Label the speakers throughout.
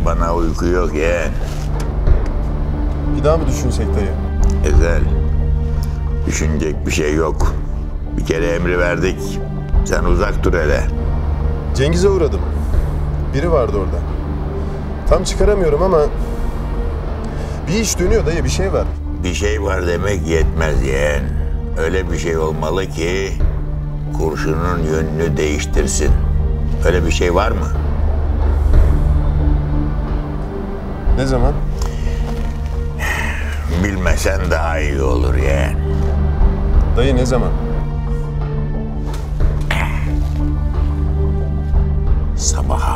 Speaker 1: gece bana uyku yok yeğen.
Speaker 2: Bir daha mı düşünsek dayı?
Speaker 1: Ezel, düşünecek bir şey yok. Bir kere emri verdik. Sen uzak dur hele.
Speaker 2: Cengiz'e uğradım. Biri vardı orada. Tam çıkaramıyorum ama bir iş dönüyor dayı, bir şey var.
Speaker 1: Bir şey var demek yetmez yeğen. Öyle bir şey olmalı ki kurşunun yönünü değiştirsin. Öyle bir şey var mı?
Speaker 2: Ne zaman?
Speaker 1: Bilmesen daha iyi olur yeğen.
Speaker 2: Dayı ne zaman?
Speaker 1: Sabaha.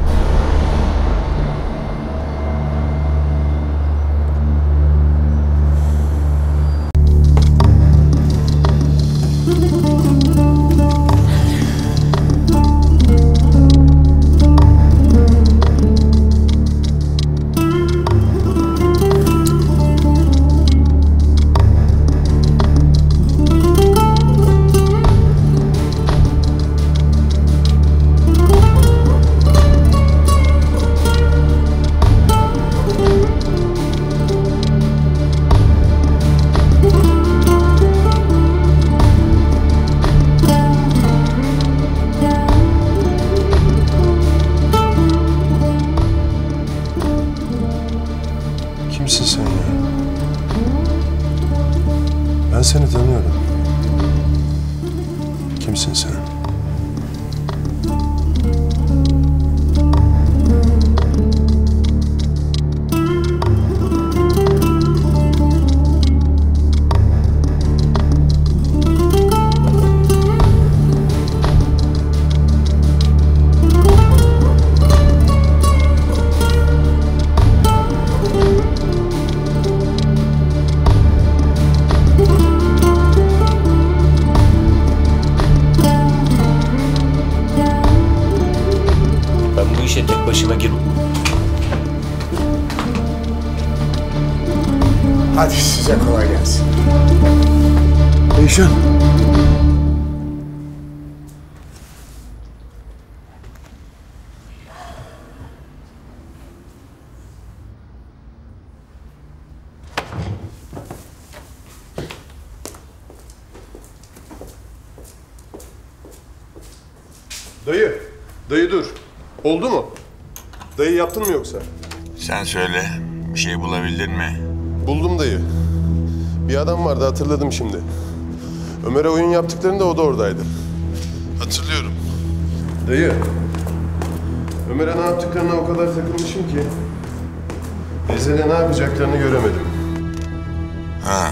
Speaker 2: Kimsin sen ya? Ben seni tanıyorum. Kimsin sen?
Speaker 3: Tek başıma girme.
Speaker 4: Hadi size kolay gelsin. Eyşan.
Speaker 2: Dayı dur. Oldu mu? Dayı yaptın mı yoksa?
Speaker 1: Sen söyle, bir şey bulabildin mi?
Speaker 2: Buldum dayı. Bir adam vardı, hatırladım şimdi. Ömer'e oyun yaptıklarında o da oradaydı. Hatırlıyorum. Dayı, Ömer'e ne yaptıklarına o kadar takılmışım ki Ezel'e ne yapacaklarını göremedim.
Speaker 1: Ha.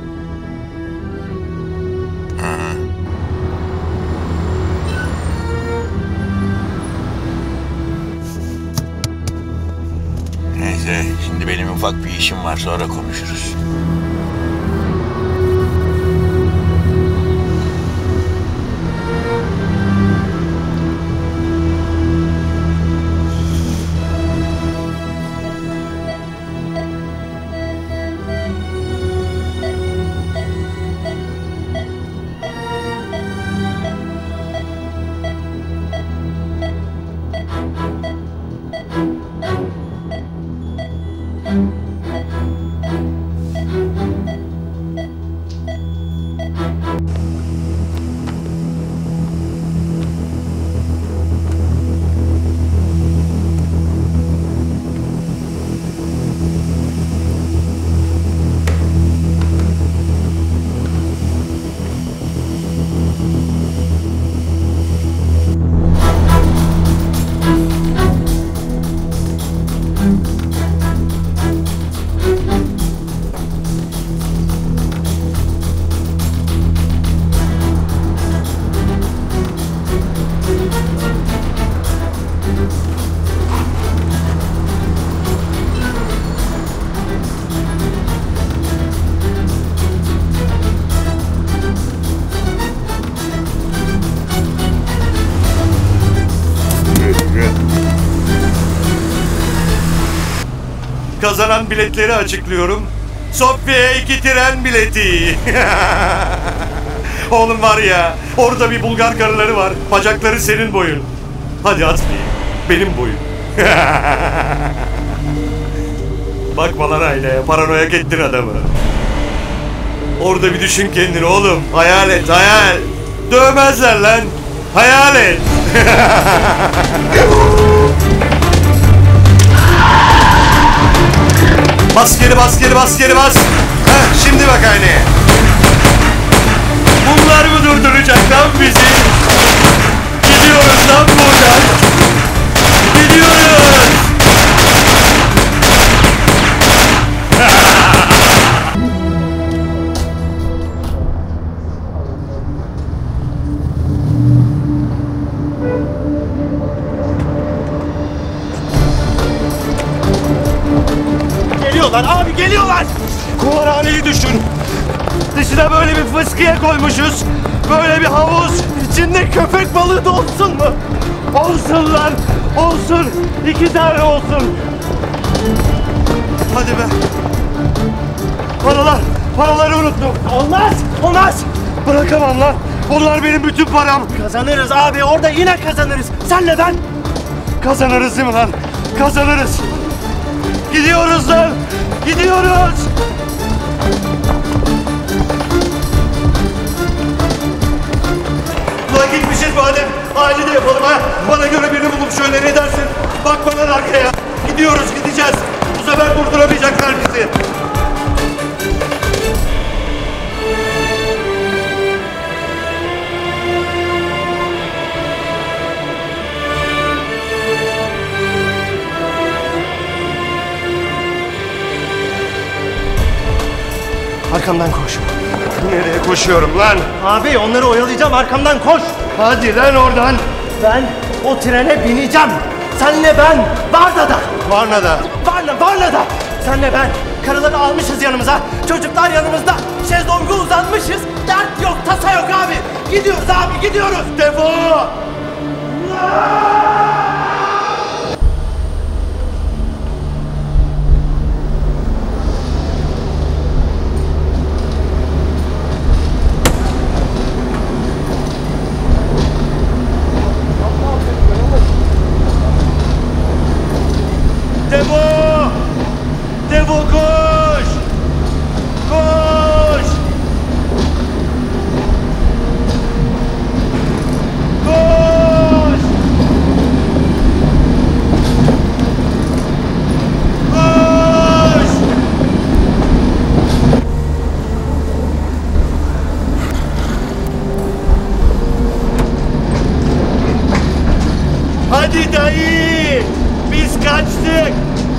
Speaker 1: Neyse, şimdi benim ufak bir işim var, sonra konuşuruz.
Speaker 3: Kazanan biletleri açıklıyorum. Sofya'ya 2 tren bileti. Oğlum var ya, orada bir Bulgar karıları var. Bacakları senin boyun. Hadi at bir, benim boyum. Bakma lan aynaya, paranoyak ettin adamı. Orada bir düşün kendini oğlum. Hayal et, hayal. Dövmezler lan. Hayal et. Bas geri, bas geri, bas geri, bas. Heh, şimdi bak aynaya. Bunlar mı durduracak lan bizi? Gidiyoruz lan buradan. Gidiyoruz. Geliyorlar abi, geliyorlar. Kumarhaneyi düşün. Dışına böyle bir fıskiye koymuşuz. Böyle bir havuz. İçinde köpek balığı da olsun mu? Olsun lan. Olsun. 2 tane olsun. Hadi be. Paralar. Paraları unuttum. Olmaz. Olmaz. Bırakamam lan. Onlar benim bütün param. Kazanırız abi. Orada yine kazanırız. Senle ben. Kazanırız değil mi lan? Kazanırız. Gidiyoruz lan. Gidiyoruz. Ulan gitmişiz madem. Aile de yapalım ha. Bana göre birini bulup şöyle ne dersin? Bakma lan arkaya. Gidiyoruz, gideceğiz. Bu sefer durduramayacaklar bizi. Arkamdan koş. Nereye koşuyorum lan?
Speaker 5: Abi onları oyalayacağım, arkamdan koş.
Speaker 3: Hadi lan oradan.
Speaker 5: Ben o trene bineceğim. Senle ben Varna'da.
Speaker 3: Varna'da.
Speaker 5: Varna'da. Senle ben karıları almışız yanımıza. Çocuklar yanımızda. Şezlonga uzanmışız. Dert yok, tasa yok abi. Gidiyoruz abi, gidiyoruz.
Speaker 3: Defol! Devo! Devo koş! Koş! Koş! Koş! Hadi dayı! Biz kaçtık!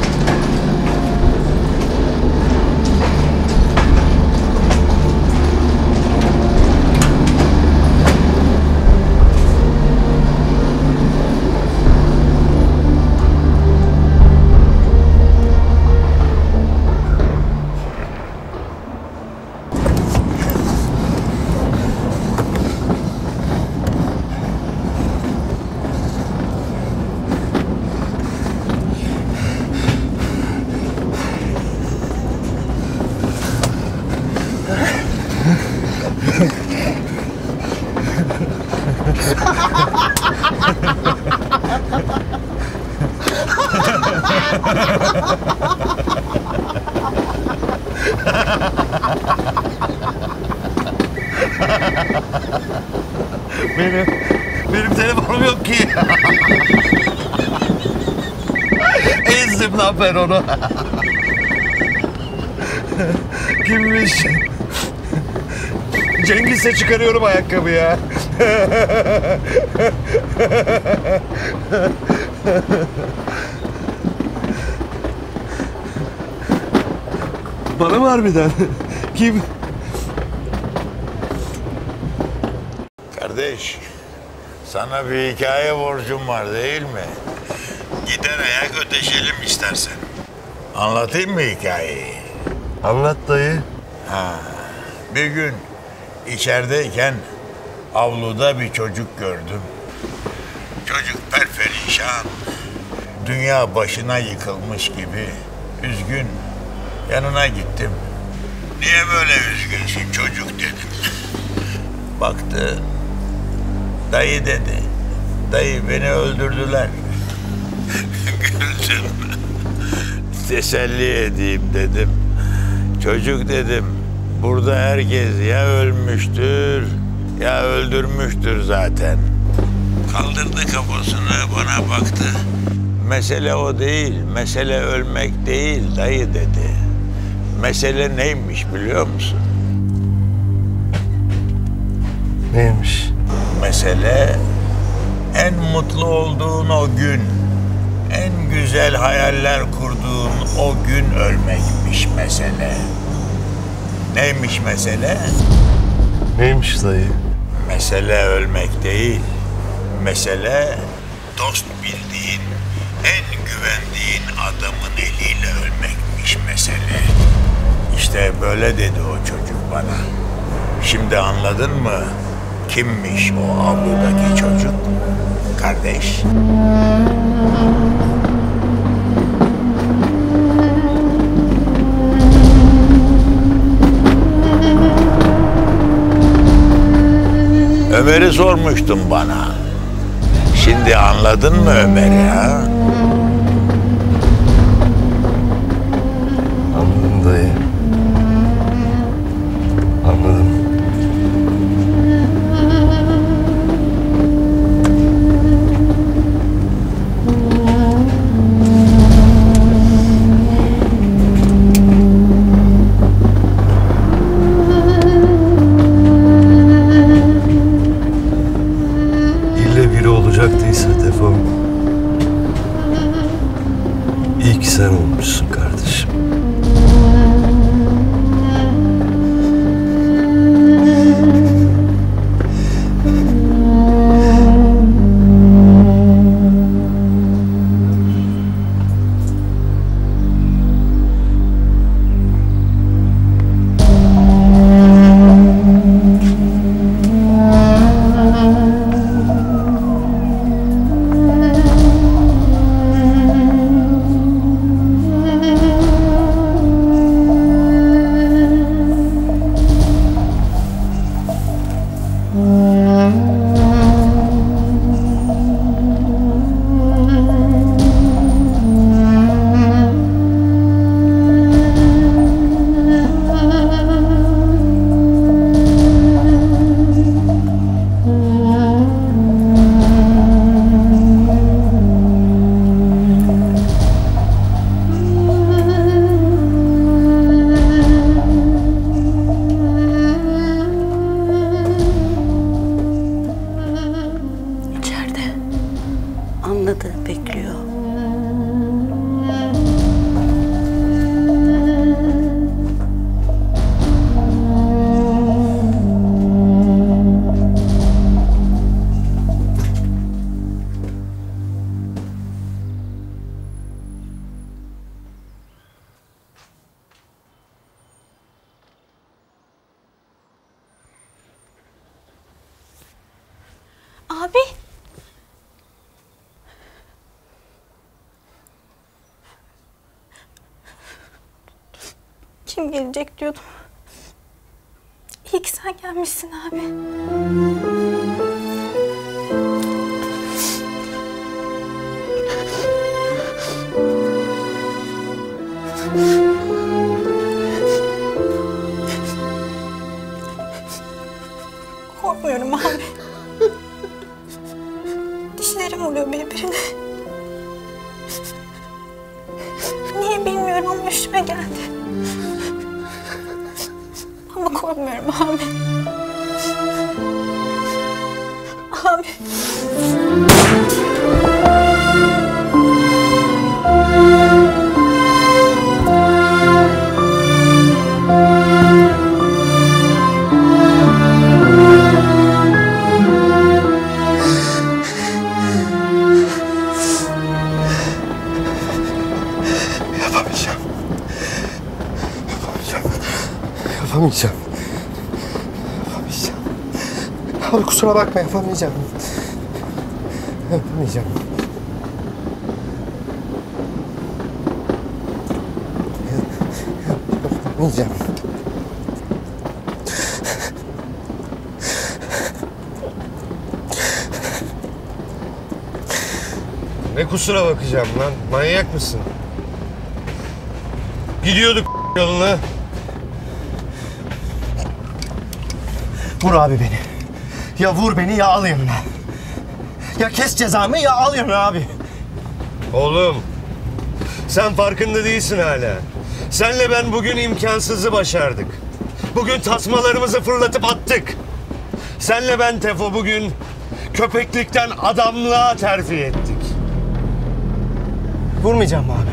Speaker 3: Benim telefonum yok ki. Ezdim lan ben onu. Kimmiş? Cengiz'e çıkarıyorum ayakkabı ya. Bana mı harbiden? Kim?
Speaker 1: Kardeş, sana bir hikaye borcum var değil mi? Gider ayak ödeşelim istersen. Anlatayım mı hikayeyi?
Speaker 3: Anlat dayı.
Speaker 1: Bir gün içerideyken avluda bir çocuk gördüm. Çocuk perperişan, dünya başına yıkılmış gibi üzgün. Yanına gittim. Niye böyle üzgünsün çocuk dedim. Baktı, dayı dedi. Dayı beni öldürdüler. öptüm. Teselli edeyim dedim. Çocuk dedim, burada herkes ya ölmüştür ya öldürmüştür zaten. Kaldırdı kafasını, bana baktı. Mesele o değil, mesele ölmek değil dayı dedi. Mesele neymiş biliyor musun?
Speaker 3: Neymiş?
Speaker 1: Mesele en mutlu olduğun o gün, en güzel hayaller kurduğun o gün ölmekmiş mesele. Neymiş mesele?
Speaker 3: Neymiş dayı?
Speaker 1: Mesele ölmek değil. Mesele dost bildiğin, en güvendiğin adamın eliyle ölmekmiş mesele. İşte böyle dedi o çocuk bana. Şimdi anladın mı? Kimmiş o avludaki çocuk? Kardeş. Ömer'i sormuştun bana. Şimdi anladın mı Ömer'i ha?
Speaker 3: Anladım dayı. Anladım. İlle biri olacaktıysa Tefo, iyi ki sen olmuşsun kardeşim.
Speaker 6: Anladı, bekliyor.
Speaker 7: Abi. Kim gelecek diyordum. İyi ki sen gelmişsin abi. Korkmuyorum abi. Dişlerim oluyor birbirine. Niye bilmiyorum ama üstüme geldi. Ama korkmuyorum abi. Abi.
Speaker 3: Yapamayacağım. Yapamayacağım. Abi kusura bakma, yapamayacağım. Yapamayacağım. Yapamayacağım. Ne kusura bakacağım lan? Manyak mısın? Gidiyorduk yoluna.
Speaker 5: Vur abi beni. Ya vur beni ya al yanına. Ya kes cezamı ya al yanına abi.
Speaker 3: Oğlum, sen farkında değilsin hala. Senle ben bugün imkansızı başardık. Bugün tasmalarımızı fırlatıp attık. Senle ben Tefo bugün köpeklikten adamlığa terfi ettik.
Speaker 5: Vurmayacağım abi.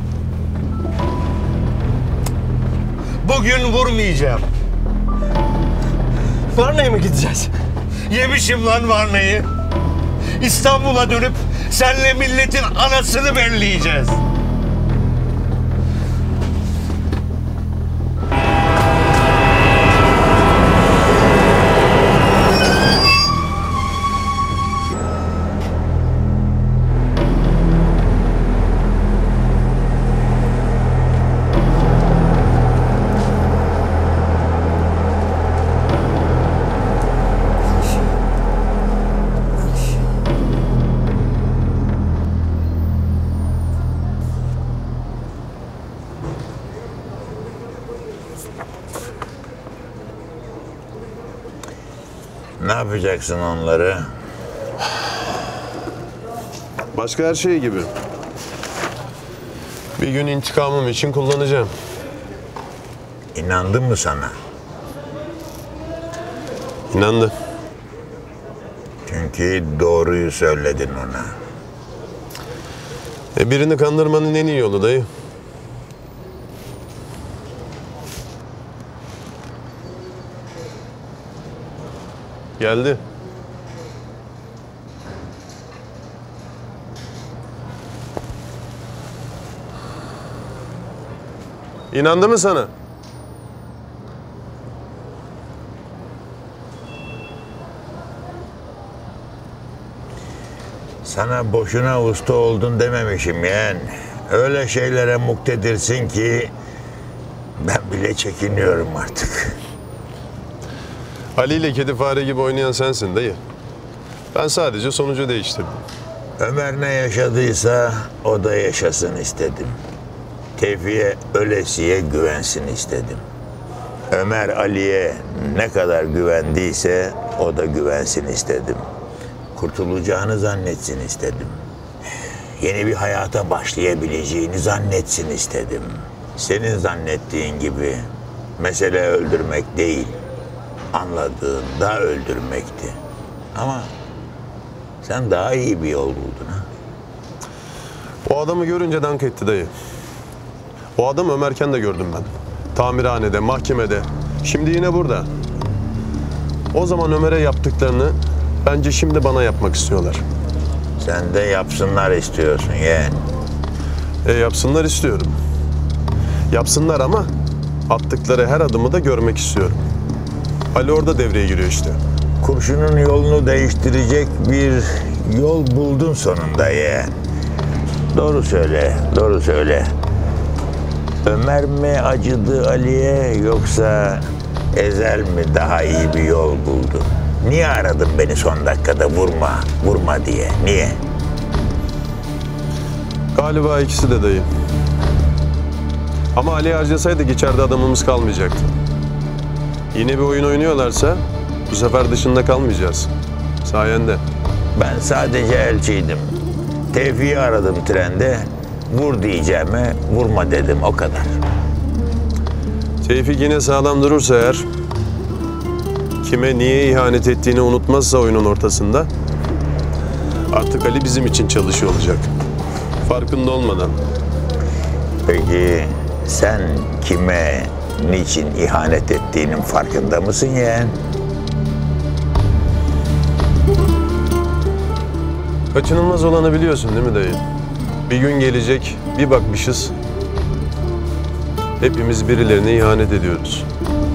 Speaker 3: Bugün vurmayacağım.
Speaker 5: Varna'ya mı gideceğiz?
Speaker 3: Yemişim lan Varna'yı. İstanbul'a dönüp senle milletin anasını belleyeceğiz.
Speaker 1: Ne yapacaksın onları?
Speaker 2: Başka her şey gibi. Bir gün intikamım için kullanacağım.
Speaker 1: İnandı mı sana?
Speaker 2: İnandı.
Speaker 1: Çünkü doğruyu söyledin ona.
Speaker 2: Birini kandırmanın en iyi yolu dayı. Geldi. İnandı mı sana?
Speaker 1: Sana boşuna usta oldun dememişim yeğen. Öyle şeylere muktedirsin ki ben bile çekiniyorum artık.
Speaker 2: Ali ile kedi fare gibi oynayan sensin dayı. Ben sadece sonucu değiştirdim.
Speaker 1: Ömer ne yaşadıysa o da yaşasın istedim. Tevfik'e ölesiye güvensin istedim. Ömer Ali'ye ne kadar güvendiyse o da güvensin istedim. Kurtulacağını zannetsin istedim. Yeni bir hayata başlayabileceğini zannetsin istedim. Senin zannettiğin gibi mesele öldürmek değil, anladığında öldürmekti. Ama sen daha iyi bir yol buldun ha.
Speaker 2: O adamı görünce dank etti dayı. O adam Ömerken de gördüm ben. Tamirhanede, mahkemede. Şimdi yine burada. O zaman Ömer'e yaptıklarını bence şimdi bana yapmak istiyorlar.
Speaker 1: Sen de yapsınlar istiyorsun yeğen.
Speaker 2: Yapsınlar istiyorum. Yapsınlar ama attıkları her adımı da görmek istiyorum. Ali orada devreye giriyor işte.
Speaker 1: Kurşunun yolunu değiştirecek bir yol buldun sonunda yeğen. Doğru söyle, doğru söyle. Ömer mi acıdı Ali'ye yoksa Ezel mi daha iyi bir yol buldu? Niye aradın beni son dakikada vurma, vurma diye? Niye?
Speaker 2: Galiba ikisi de dayı. Ama Ali'yi harcasaydık içeride adamımız kalmayacaktı. Yine bir oyun oynuyorlarsa bu sefer dışında kalmayacağız. Sayende.
Speaker 1: Ben sadece elçiydim. Tevfik'i aradım trende. Vur diyeceğime vurma dedim, o kadar.
Speaker 2: Tevfik yine sağlam durursa eğer, kime niye ihanet ettiğini unutmazsa oyunun ortasında, artık Ali bizim için çalışıyor olacak. Farkında olmadan.
Speaker 1: Peki sen kime, niçin ihanet ettiğinin farkında mısın yeğen?
Speaker 2: Kaçınılmaz olanı biliyorsun değil mi dayı? Bir gün gelecek, bir bakmışız, hepimiz birilerine ihanet ediyoruz.